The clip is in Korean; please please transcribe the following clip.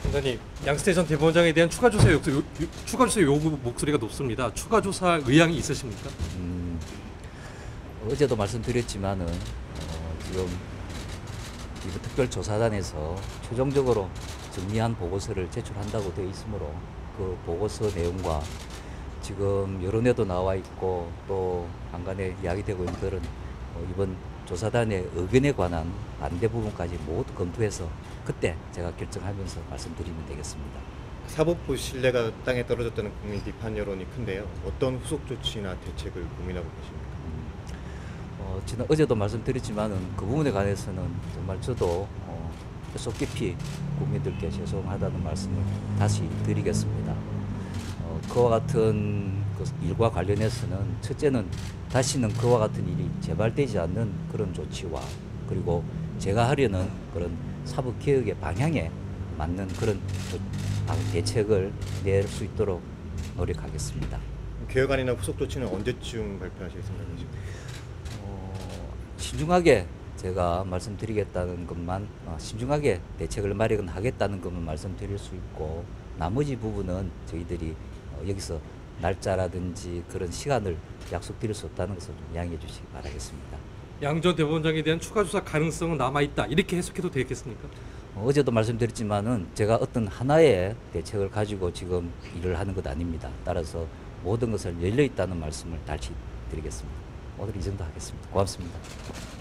선장님, 양승태 전 대법원장에 대한 추가 조사 요구 목소리가 높습니다. 추가 조사 의향이 있으십니까? 어제도 말씀드렸지만은 지금 이번 특별조사단에서 최종적으로 정리한 보고서를 제출한다고 되어 있으므로 그 보고서 내용과 지금 여론에도 나와 있고 또 안간에 이야기되고 있는 것들은 이번 조사단의 의견에 관한 반대 부분까지 모두 검토해서 그때 제가 결정하면서 말씀드리면 되겠습니다. 사법부 신뢰가 땅에 떨어졌다는 국민 비판 여론이 큰데요. 어떤 후속 조치나 대책을 고민하고 계십니까? 지난 어제도 말씀드렸지만은 그 부분에 관해서는 정말 저도 속 깊이 국민들께 죄송하다는 말씀을 다시 드리겠습니다. 그와 같은 그 일과 관련해서는 첫째는 다시는 그와 같은 일이 재발되지 않는 그런 조치와 그리고 제가 하려는 그런 사법개혁의 방향에 맞는 그런 대책을 낼 수 있도록 노력하겠습니다. 개혁안이나 후속 조치는 언제쯤 발표하실 생각이십니까? 신중하게 제가 말씀드리겠다는 것만 신중하게 대책을 마련하겠다는 것만 말씀드릴 수 있고 나머지 부분은 저희들이 여기서 날짜라든지 그런 시간을 약속드릴 수 없다는 것을 좀 양해해 주시기 바라겠습니다. 양 전 대법원장에 대한 추가 조사 가능성은 남아있다. 이렇게 해석해도 되겠습니까? 어제도 말씀드렸지만은 제가 어떤 하나의 대책을 가지고 지금 일을 하는 것 아닙니다. 따라서 모든 것을 열려 있다는 말씀을 다시 드리겠습니다. 오늘 이 정도 하겠습니다. 고맙습니다.